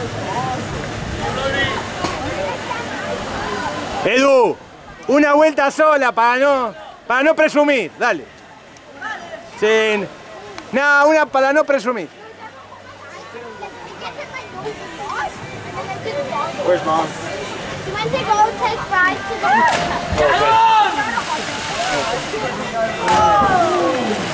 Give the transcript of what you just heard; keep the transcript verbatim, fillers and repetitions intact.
Edu, una vuelta sola para no, para no presumir, dale. Sí. No, una para no presumir. Where's Mom? She went to go take fries to the... Okay. Oh!